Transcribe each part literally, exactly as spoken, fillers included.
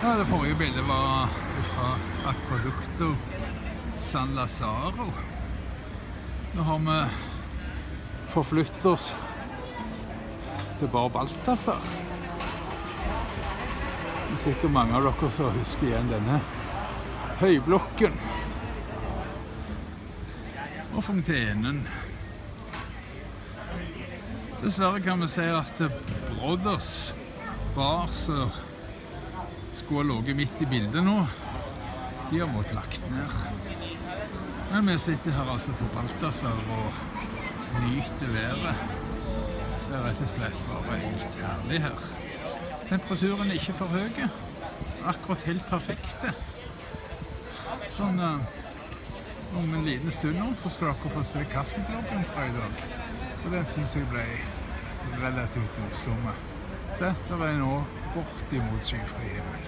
Ja, det forrige bildet var fra Aqueducto San Lazaro. Nå har vi forflyttet oss til Bar Balthazar. Det er sikkert mange av dere som husker igjen denne høyblokken. Og fontenen. Dessverre kan vi si at Brothers bar som skulle ha ligget midt i bildet nå, de har måttet lagt ned. Men vi sitter her altså på Balthazar og nyter været. Det er rett og slett bare helt herlig her. Temperaturen er ikke for høy, akkurat helt perfekte. Sånn, om en liten stund nå så skal dere få se kaffebloggen fra i dag. Og den synes jeg ble relativt morsomme. Se, der er nå bortimot skyfri himmel.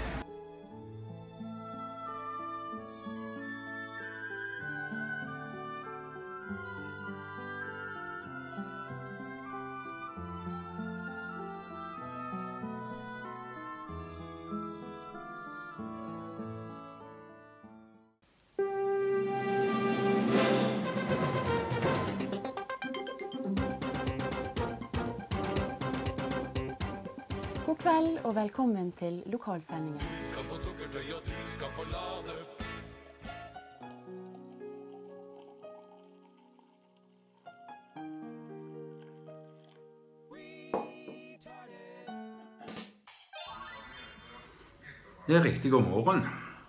God kveld og velkommen til lokalsendingen. Du skal få sukkertøy og du skal få lade. Det er riktig god morgen.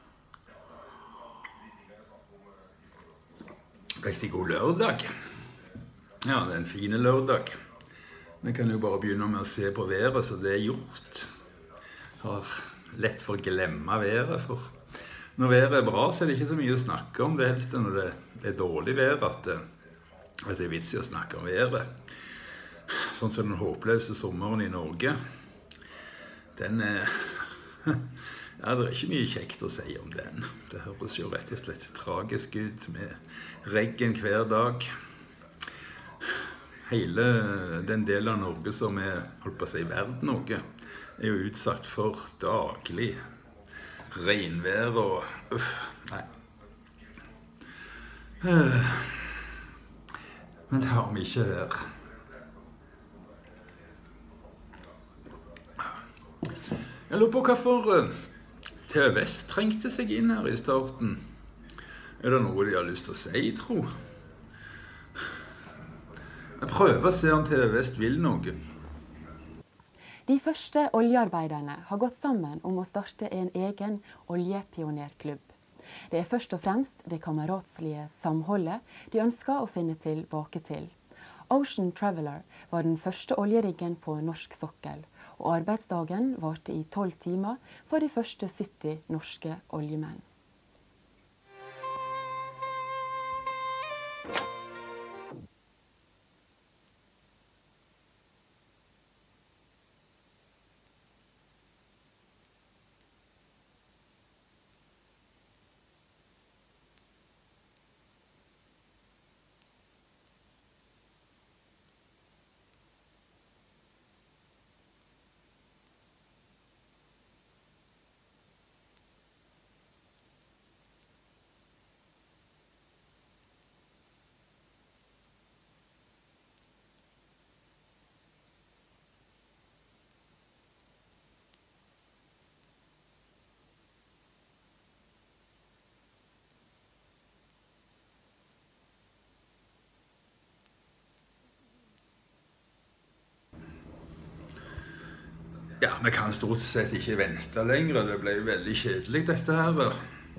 Riktig god lørdag. Ja, det er en fin lørdag. Vi kan jo bare begynne med å se på været, så det er gjort. Jeg har lett for å glemme været, for når været er bra, så er det ikke så mye å snakke om. Det helst når det er dårlig vær, at det er vits i å snakke om været. Sånn som den håpløse sommeren i Norge. Den er... Ja, det er ikke mye kjekt å si om den. Det høres jo rett og slett tragisk ut med regn hver dag. Hele den delen av Norge som er, holdt på å si, verden Norge, er jo utsatt for daglig regnvær og uff, nei. Men det har vi ikke her. Jeg lurer på hvorfor T V Vest trengte seg inn her i starten. Er det noe de har lyst til å si, tro? Jeg prøver å se om T V Vest vil noe. De første oljearbeiderne har gått sammen om å starte en egen oljepionerklubb. Det er først og fremst det kameratslige samholdet de ønsker å finne tilbake til. Ocean Traveller var den første oljeriggen på norsk sokkel, og arbeidsdagen varte i tolv timer for de første sytti norske oljemenn. Ja, vi kan stort sett ikke vente lenger. Det ble veldig kjedelig dette her.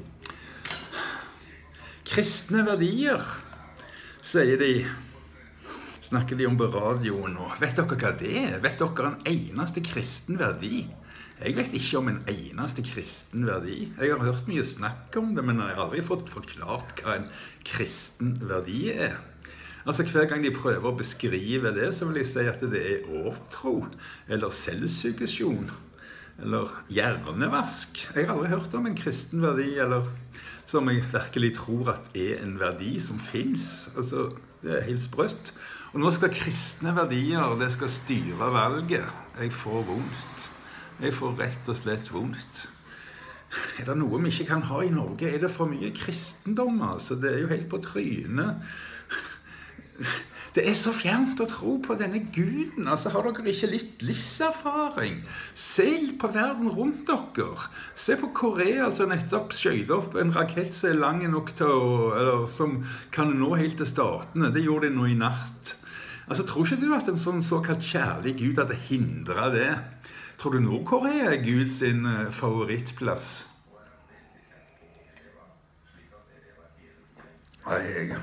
Kristne verdier, sier de. Snakker de om på radioen nå. Vet dere hva det er? Vet dere en eneste kristen verdi? Jeg vet ikke om en eneste kristen verdi. Jeg har hørt mye snakk om det, men jeg har aldri fått forklart hva en kristen verdi er. Altså, hver gang de prøver å beskrive det, så vil jeg si at det er overtro, eller selvsuggesjon, eller hjernevask. Jeg har aldri hørt om en kristen verdi, eller som jeg virkelig tror at er en verdi som finnes. Altså, det er helt sprøtt. Og nå skal kristne verdier, det skal styre valget. Jeg får vondt. Jeg får rett og slett vondt. Er det noe vi ikke kan ha i Norge? Er det for mye kristendom, altså? Det er jo helt på trynet. Det er så fjernt å tro på denne guden. Altså, har dere ikke litt livserfaring? Se på verden rundt dere. Se på Korea som nettopp skjøt opp en rakett som er lang nok til å, eller som kan nå helt til statene. Det gjorde de nå i natt. Altså, tror ikke du at en sånn såkalt kjærlig Gud hadde hindret det? Tror du Nord-Korea er Gud sin favorittplass? Nei, jeg...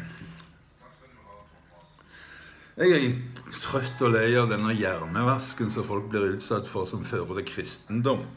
Jeg er trøtt og lei av denne hjernevasken som folk blir utsatt for som fører til kristendom.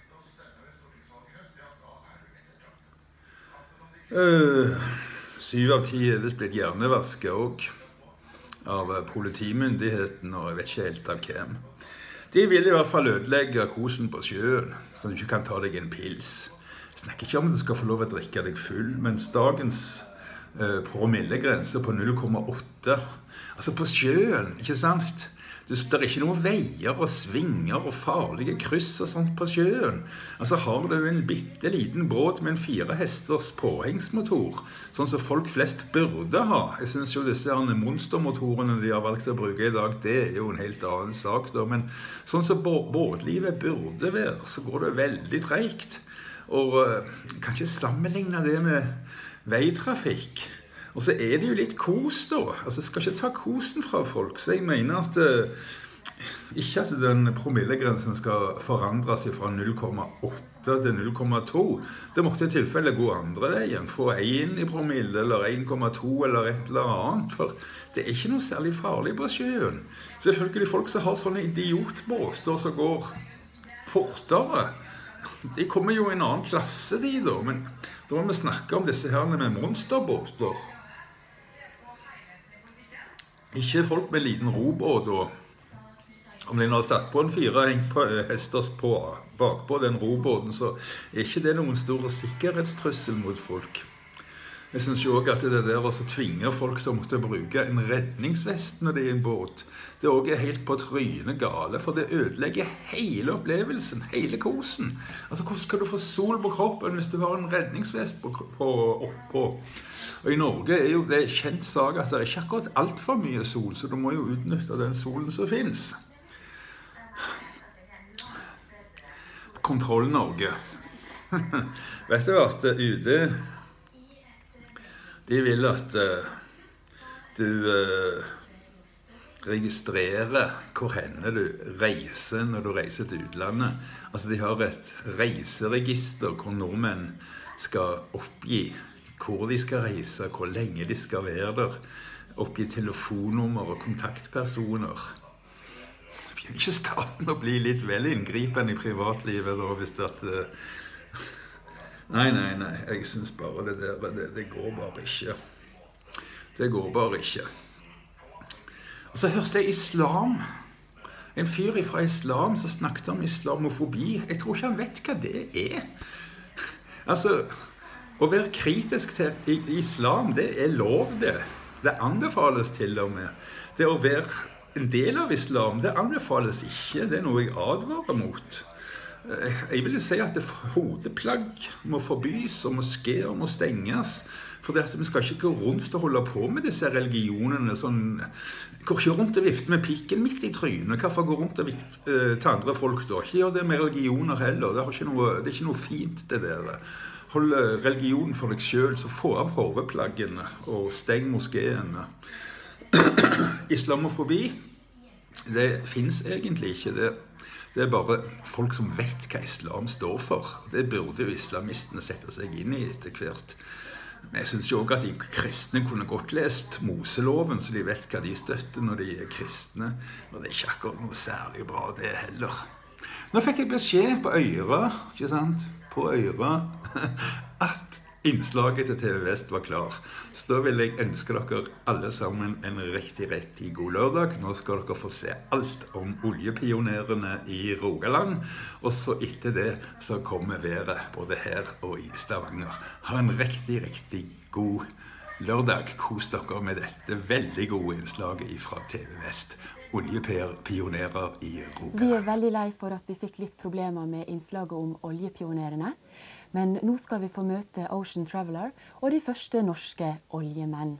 Uh, syv av ti er visst blitt hjernevasket også av politimyndigheten, og jeg vet ikke helt av hvem. De vil i hvert fall ødelegge kosen på sjøen, så du ikke kan ta deg en pils. Jeg snakker ikke om at du skal få lov å drikke deg full, mens dagens uh, promillegrense på null komma åtte, altså på sjøen, ikke sant? Det er ikke noen veier og svinger og farlige kryss og sånt på sjøen. Altså har du en bitteliten båt med en fire hesters påhengsmotor, sånn som folk flest burde ha. Jeg synes jo disse monstermotorene de har valgt å bruke i dag, det er jo en helt annen sak da. Men sånn som båtlivet burde være, så går det veldig tregt. Og jeg kan ikke sammenligne det med veitrafikk. Og så er det jo litt kos da, altså jeg skal ikke ta kosen fra folk, så jeg mener at uh, ikke at den promillegrensen skal forandres fra null komma åtte til null komma to. Det måtte i tilfelle gå andre veien, få én i promille eller én komma to eller et eller annet, for det er ikke noe særlig farlig på sjøen. Selvfølgelig folk som har sånne idiotbåter som går fortere, de kommer jo i en annen klasse de da, men da må vi snakke om disse her med monsterbåter. Ikke folk med liten robåt, og om de har satt på en fire hesters på, bakpå den robåten, så er ikke det noen stor sikkerhetstrussel mot folk. Jeg synes jo også at det der å tvinge folk til å måtte bruke en redningsvest når det er en båt, det også er helt på trynet gale, for det ødelegger hele opplevelsen, hele kosen. Altså, hvordan skal du få sol på kroppen hvis du har en redningsvest på, på, oppå? Og i Norge er jo det kjent sak at det er ikke akkurat alt for mye sol, så du må jo utnytte den solen som finnes. Kontroll Norge. Vet du at U D de vil at uh, du uh, registrerer hvor henne du reiser når du reiser til utlandet. Altså de har et reiseregister hvor nordmenn skal oppgi hvor de skal reise, hvor lenge de skal være der, oppgi telefonnummer og kontaktpersoner. Begynner ikke staten å bli litt vel inngripen i privatlivet da, hvis det at... Uh, Nei, nei, nei, jeg synes bare det der, det, det går bare ikke. Det går bare ikke. Og så hørte jeg islam. En fyr fra islam som snakket om islamofobi. Jeg tror ikke han vet hva det er. Altså, å være kritisk til islam, det er lov det. Det anbefales til og med. Det å være en del av islam, det anbefales ikke. Det er noe jeg advarer mot. Jeg vil jo si at hodeplagg må forbys, og moskéer må stenges, for det at vi skal ikke gå rundt og holde på med disse religionene sånn, går ikke rundt og vifte med pikken midt i trynet, hvorfor gå rundt og vifte uh, til andre folk da? Ikke gjør det med religioner heller, det er ikke noe, det er ikke noe fint det der. Hold religionen for deg selv, så få av hodeplaggene og steng moskéene. Islamofobi, det finnes egentlig ikke det. Det er bare folk som vet hva islam står for. Det burde jo islamistene sette seg inn i etter hvert. Men jeg synes jo også at de kristne kunne godt lest Moseloven, så de vet hva de støtter når de er kristne. Og det er ikke akkurat noe særlig bra det heller. Nå fikk jeg beskjed på øyra, ikke sant? På øyra, at innslaget til T V Vest var klar. Så da vil jeg ønske dere alle sammen en riktig, riktig god lørdag. Nå skal dere få se alt om oljepionerene i Rogaland. Og så etter det så kommer været både her og i Stavanger. Ha en riktig, riktig god lørdag. Kos dere med dette veldig gode innslaget fra T V Vest. oljepionerer i Vi Rogaland. er veldig lei for at vi fikk litt problemer med innslaget om oljepionerene. Men nå skal vi få møte Ocean Traveller og de første norske oljemenn.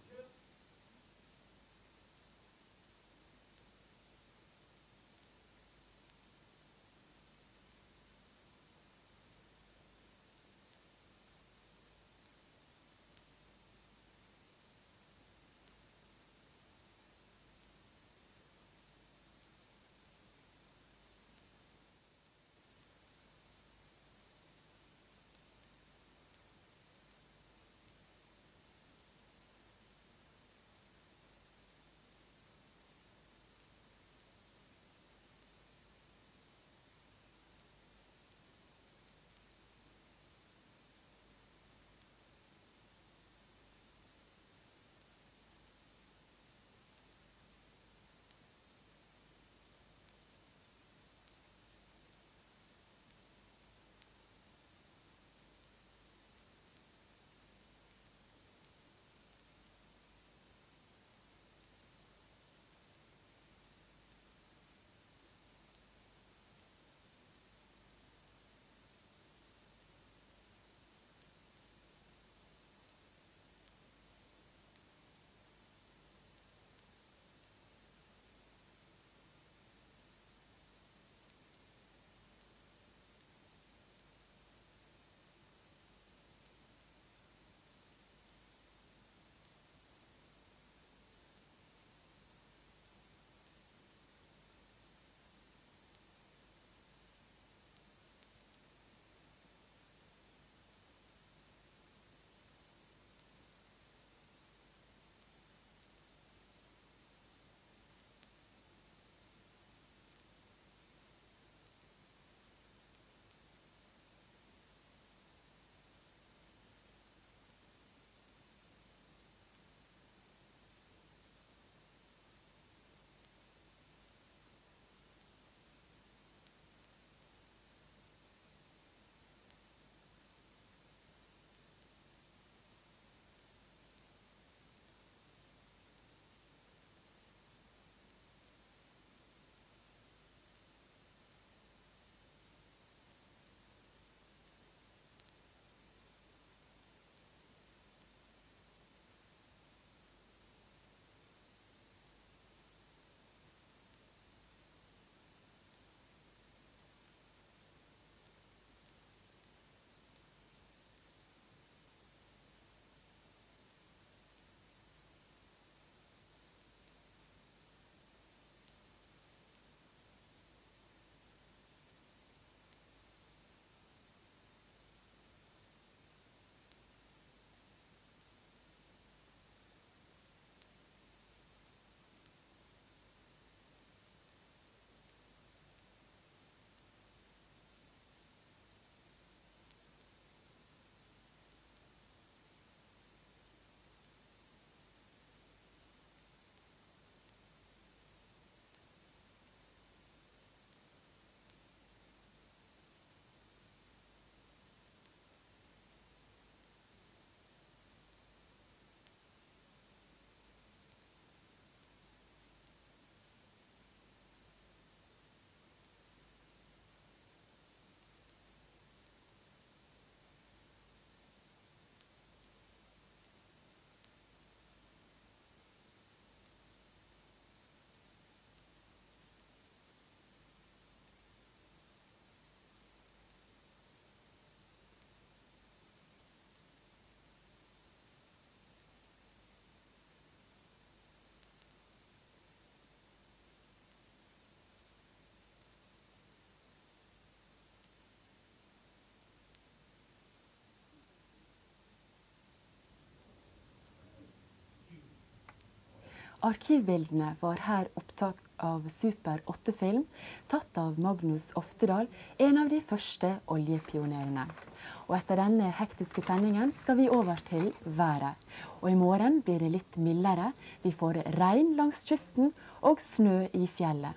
Arkivbildene var her opptak av Super åtte-film, tatt av Magnus Oftedal, en av de første oljepionerene. Og etter denne hektiske sendingen skal vi over til været. Og i morgen blir det litt mildere, vi får regn langs kysten og snø i fjellet.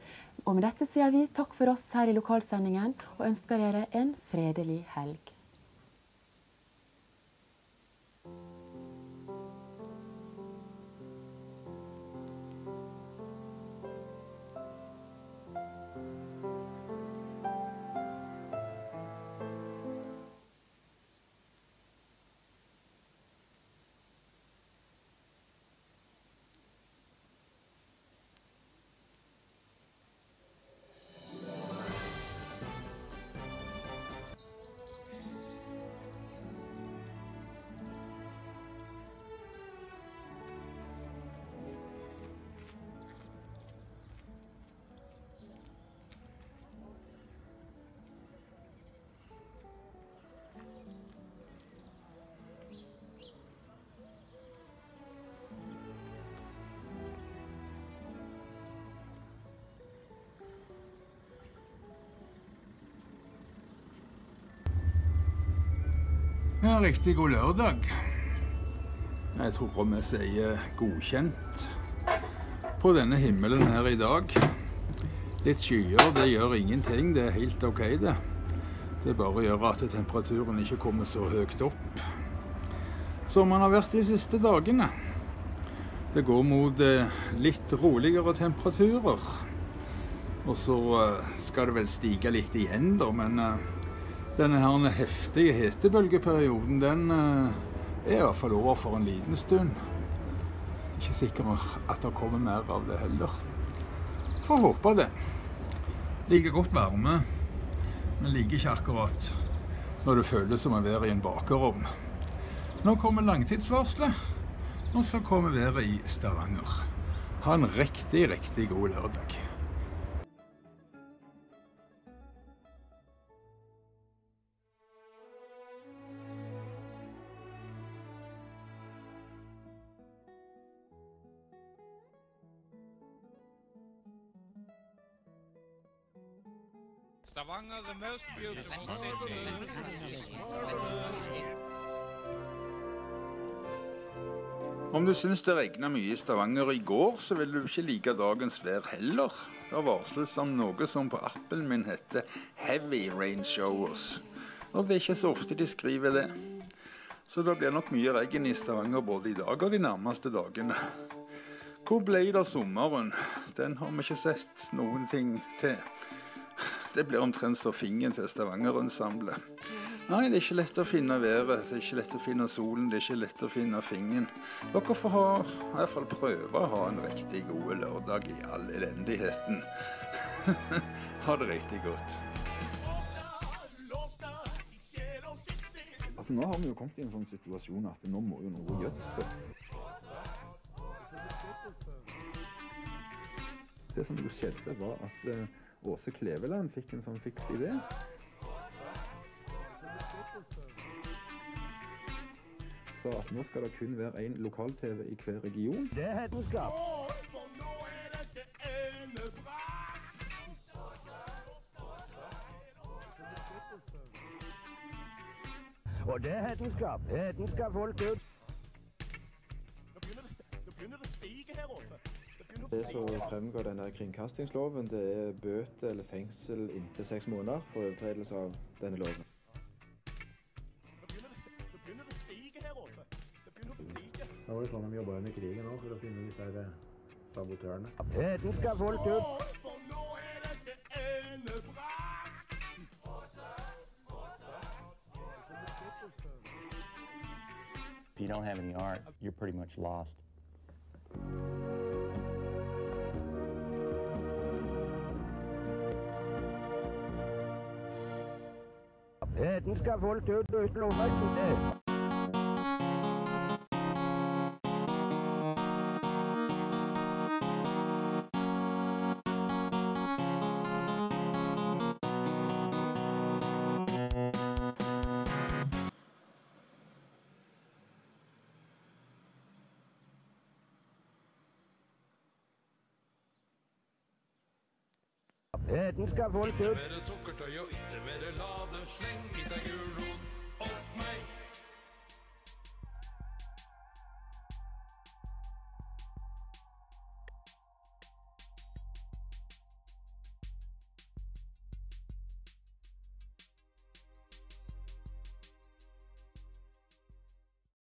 Og med dette sier vi takk for oss her i lokalsendingen, og ønsker dere en fredelig helg. Ja, riktig god lørdag. Jeg tror vi sier godkjent på denne himmelen her i dag. Litt skyer, det gjør ingenting, det er helt ok det. Det bare gjør at temperaturen ikke kommer så høyt opp som man har vært de siste dagene. Det går mot litt roligere temperaturer. Og så skal det vel stige litt igjen da, men denne her heftige hetebølgeperioden, den er i hvert fall over for en liten stund. Ikke sikker at det kommer mer av det heller. Får håpe det. Liker godt varme, men liker ikke akkurat når det føles som å være i en bakerovn. Nå kommer langtidsvarslet, og så kommer været i Stavanger. Ha en riktig, riktig god lørdag. Stavanger, the most beautiful city. Om du syns det regnet mye i Stavanger i går, så vil du ikke like dagens vær heller. Det varsles om noe som på appen min heter Heavy Rain Showers. Og det er ikke så ofte de skriver det. Så det blir nok mye regn i Stavanger både i dag og de nærmeste dagene. Hvor ble det av sommeren? Den har vi ikke sett noen ting til. Det blir omtrent så fingen til Stavanger-ensemblet. Nei, det er ikke lett å finne været, det er ikke lett å finne solen, det er ikke lett å finne fingen. Dere får ha, i hvert fall prøve å ha en riktig god lørdag i all elendigheten. Ha det riktig godt. Altså, nå har vi jo kommet i en sånn situasjon at nå må jo noe gjøres det. Det som jo skjedde var at uh, Åse Kleveland fikk en sånn fiks idé. Så at nå skal det kun være en lokal-T V i hver region. Det er hetenskap. Og det er hetenskap. Hetenskap folk ut. Nå begynner det å stige her oppe. Det som fremgår denne kringkastingsloven, det er bøte eller fengsel inntil seks måneder for overtredelse av denne loven. Nå begynner det å stige her oppe. Det begynner å stige. Da var det sånn de jobbet under krigen også, for å finne disse her sabotørene. Hetenskap folk ut. For nå er dette endebrakt. If you don't have any art, you're pretty much lost. Hetenskap folk ut uten oppmerksomhet. Hetenskap folk ut. Ikke mere sukkertøy og ikke mere lade. Sleng i deg gulrot opp meg.